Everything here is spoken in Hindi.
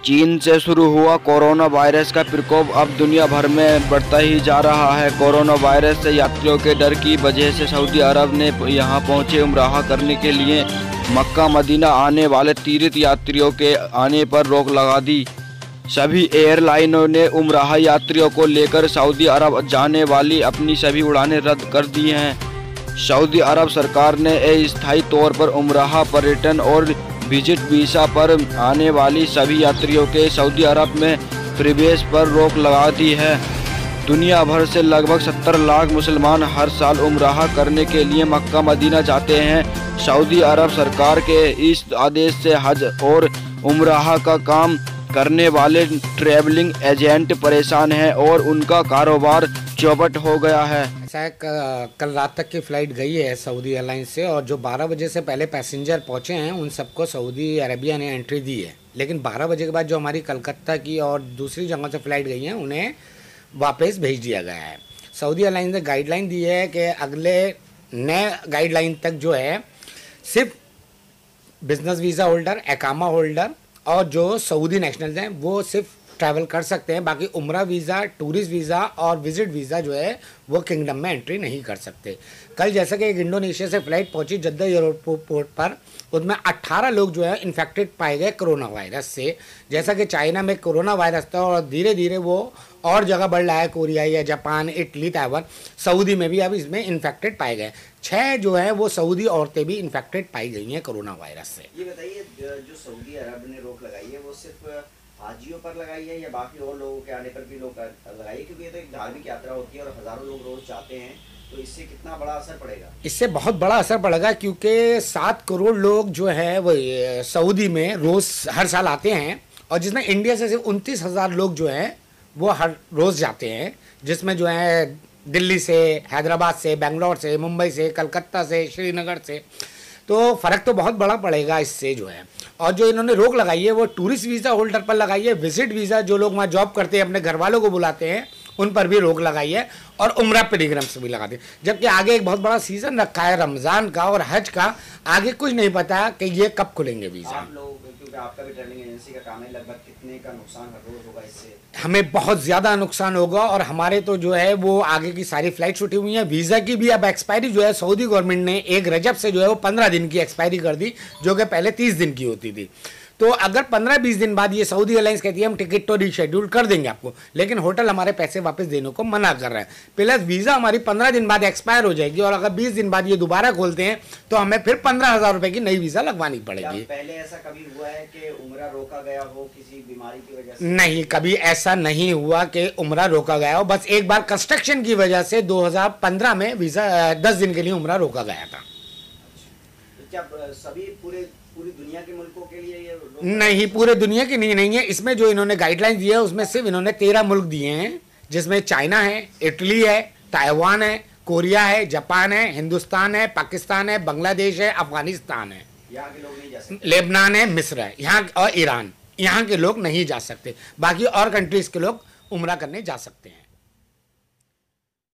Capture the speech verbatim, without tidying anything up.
चीन से शुरू हुआ कोरोना वायरस का प्रकोप अब दुनिया भर में बढ़ता ही जा रहा है। कोरोना वायरस से यात्रियों के डर की वजह से सऊदी अरब ने यहां पहुंचे उम्राह करने के लिए मक्का मदीना आने वाले तीर्थ यात्रियों के आने पर रोक लगा दी। सभी एयरलाइनों ने उम्राह यात्रियों को लेकर सऊदी अरब जाने वाली अपनी सभी उड़ानें रद्द कर दी हैं। सऊदी अरब सरकार ने अस्थायी तौर पर उम्राह पर्यटन और विजिट वीज़ा पर आने वाली सभी यात्रियों के सऊदी अरब में प्रवेश पर रोक लगा दी है। दुनिया भर से लगभग सत्तर लाख मुसलमान हर साल उम्राह करने के लिए मक्का मदीना जाते हैं। सऊदी अरब सरकार के इस आदेश से हज और उम्राह का काम करने वाले ट्रैवलिंग एजेंट परेशान हैं और उनका कारोबार चौपट हो गया है। ऐसा है, कल रात तक की फ़्लाइट गई है सऊदी एयरलाइंस से और जो बारह बजे से पहले पैसेंजर पहुंचे हैं उन सबको सऊदी अरेबिया ने एंट्री दी है। लेकिन बारह बजे के बाद जो हमारी कलकत्ता की और दूसरी जगहों से फ़्लाइट गई हैं उन्हें वापस भेज दिया गया है। सऊदी एयरलाइंस ने गाइडलाइन दी है कि अगले नए गाइडलाइन तक जो है सिर्फ बिजनेस वीज़ा होल्डर, एकामा होल्डर और जो सऊदी नेशनल्स हैं वो सिर्फ ट्रैवल कर सकते हैं। बाकी उम्रा वीज़ा, टूरिस्ट वीज़ा और विजिट वीज़ा जो है वो किंगडम में एंट्री नहीं कर सकते। कल जैसा कि एक इंडोनेशिया से फ़्लाइट पहुंची जद्दा एयरपोर्ट पर, उसमें अट्ठारह लोग जो है इन्फेक्टेड पाए गए कोरोना वायरस से। जैसा कि चाइना में कोरोना वायरस था और धीरे धीरे वो और जगह बढ़ रहा है, कोरिया या जापान, इटली, ताइवान, सऊदी में भी अब इसमें इन्फेक्टेड पाए गए। छः जो है वो सऊदी औरतें भी इन्फेक्टेड पाई गई हैं कोरोना वायरस से। ये बताइए, जो सऊदी अरब ने रोक लगाई है वो सिर्फ हाजियों पर लगाई है या बाकी और लोगों के आने पर भी लोग लगाई है? क्योंकि ये तो एक धार्मिक यात्रा होती है और हजारों लोग रोज जाते हैं, तो इससे कितना बड़ा असर पड़ेगा? इससे बहुत बड़ा असर पड़ेगा क्योंकि सात करोड़ लोग जो है वो सऊदी में रोज़ हर साल आते हैं और जिसमें इंडिया से सिर्फ उनतीस हज़ार लोग जो हैं वो हर रोज़ जाते हैं, जिसमें जो है दिल्ली से, हैदराबाद से, बेंगलोर से, मुंबई से, कलकत्ता से, श्रीनगर से। तो फ़र्क तो बहुत बड़ा पड़ेगा इससे जो है। और जो इन्होंने रोक लगाई है वो टूरिस्ट वीज़ा होल्डर पर लगाई है। विजिट वीज़ा जो लोग वहाँ जॉब करते हैं अपने घर वालों को बुलाते हैं उन पर भी रोक लगाई है और उम्रा पिलग्रिम्स भी लगाते हैं। जबकि आगे एक बहुत बड़ा सीज़न रखा है रमज़ान का और हज का, आगे कुछ नहीं पता कि ये कब खुलेंगे वीज़ा। आप लोग, क्योंकि आपका भी ट्रैवलिंग एजेंसी का काम है, लगभग कितने का नुकसान हर रोज होगा इससे? हमें बहुत ज़्यादा नुकसान होगा और हमारे तो जो है वो आगे की सारी फ्लाइट छुटी हुई हैं। वीज़ा की भी अब एक्सपायरी जो है सऊदी गवर्नमेंट ने एक रजब से जो है वो पंद्रह दिन की एक्सपायरी कर दी, जो कि पहले तीस दिन की होती थी। तो अगर पंद्रह बीस दिन बाद ये सऊदी एयरलाइंस कहती है हम टिकट तो रीशेड्यूल कर देंगे आपको, लेकिन होटल हमारे पैसे वापस देने को मना कर रहा है। प्लस वीज़ा हमारी पंद्रह दिन बाद एक्सपायर हो जाएगी और अगर बीस दिन बाद ये दोबारा खोलते हैं तो हमें फिर पंद्रह हज़ार रुपये की नई वीज़ा लगवानी पड़ेगी। पहले ऐसा कभी हुआ है कि उम्रा रोका गया हो किसी बीमारी की वजह से? नहीं, कभी ऐसा नहीं हुआ कि उम्रा रोका गया हो। बस एक बार कंस्ट्रक्शन की वजह से दो हज़ार पंद्रह में वीज़ा दस दिन के लिए उम्रा रोका गया था। तो क्या सभी पूरे पूरी दुनिया के मुल्कों के लिए ये? नहीं, पूरे दुनिया की नहीं नहीं है। इसमें जो इन्होंने गाइडलाइंस दिया है उसमें सिर्फ इन्होंने तेरह मुल्क दिए हैं, जिसमें चाइना है, इटली है, ताइवान है, कोरिया है, जापान है, हिंदुस्तान है, पाकिस्तान है, बांग्लादेश है, अफगानिस्तान है, यहाँ के लोग नहीं जा सकते, लेबनान है, मिस्र है, यहाँ और ईरान, यहाँ के लोग नहीं जा सकते। बाकी और कंट्रीज़ के लोग उम्रा करने जा सकते हैं।